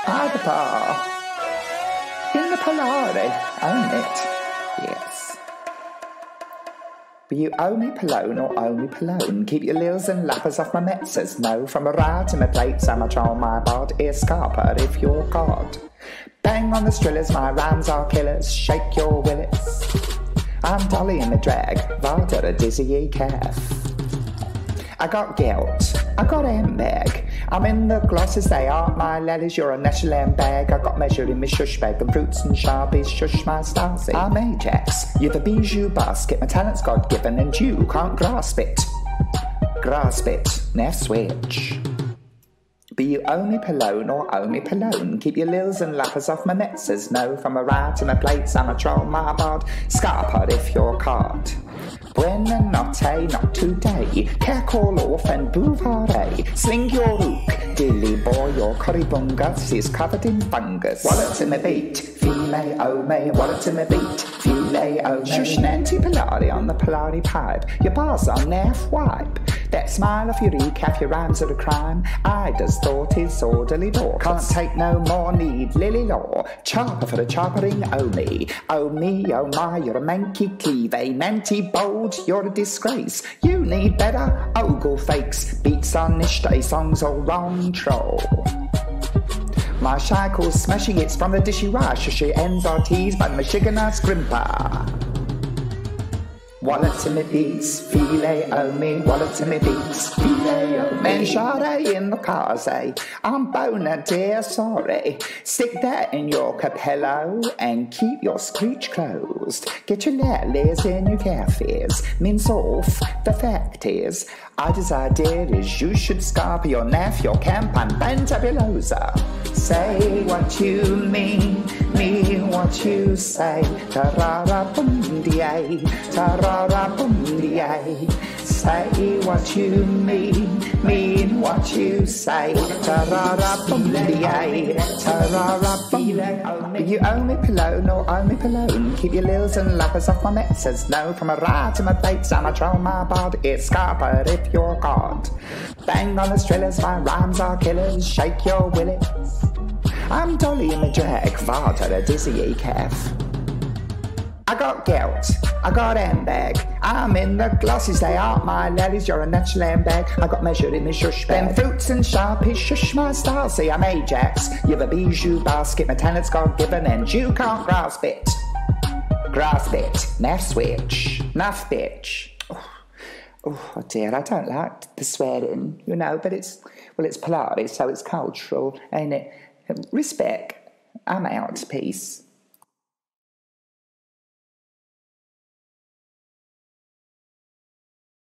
Hi, the Barr. In the Polari, own it. Yes. But you omi-palone or omi-palone. Keep your lills and luppers off my metzas. No, from a riah to my plates, I'm a on my bod. Here's Scarper if you're God. Bang on the strillers, my rhymes are killers. Shake your willets. I'm dolly in the drag, Vada a dizzy ecaf. I got gelt, I got handbag. I'm in the glosses, they aren't my lills. You're a national handbag. I got measured in my shush bag and fruits and sharpies. Shush my stasi. I'm Ajax, you're the bijou basket. My talent's God-given and you can't grasp it. Grasp it, Naff Switch. Be you omi-palone or omi-palone. Keep your lills and luppers off my metzas. No, from a riah to my plates, I'm a troll, my bod. Scarper if you're caught. Buena notte, not today. Cackle off and bouvare. Sling your hook, dilly boy. Your corribungus is covered in fungus. Wallet in my beat, filet ome. Wallet in my beat, filet ome. Shush nanty Polari on the Polari pipe. Your bars on Naff wipe. That smile off your ecaf, your rhymes are a crime. I just thought it's orderly law. Can't take no more, need lily law. Charper for the charpering omi. Oh me, oh my, you're a manky cleave. A manty bold, you're a disgrace. You need better ogle fakes. Beats on nishtay, songs all wrong troll. My shackle's smashing, it's from the dishy rush. She ends are teased by the Michiganer scrimper. Wallet in my beats, filet omi. Wallet in my beats, filet omi. Menchare in the cars, eh? I'm bona dear sorry. Stick that in your capello and keep your screech closed. Get your lills in your cafes. Mince off. The fact is, I desire is you should scarper your naff, your camp and bantabulosa. Say what you mean what you say. Tarara bum die, tarara bum die. Say what you mean what you say. Tarara bum die, tarara bum. You omi-palone or omi-palone. Keep your lills and luppers off my metzas. No, from a riah to my plates, I'm a troll, my bod. It's Scarper if you're God. Bang on the strillers, my rhymes are killers. Shake your willets. I'm dolly in the drag, Vada a dizzy ecaf. I got gelt, I got handbag. I'm in the glosses, they aren't my lills. You're a natural handbag. I got measured in my shush bag. Them fruits and sharpies, shush my style. See, I'm Ajax, you're the bijou basket. My talent's God-given and you can't grasp it. Grasp it, Naff Switch, Naff bitch. Oh dear, I don't like the swearing, you know, but it's Polari, so it's cultural, ain't it? Respect. I'm out. Peace.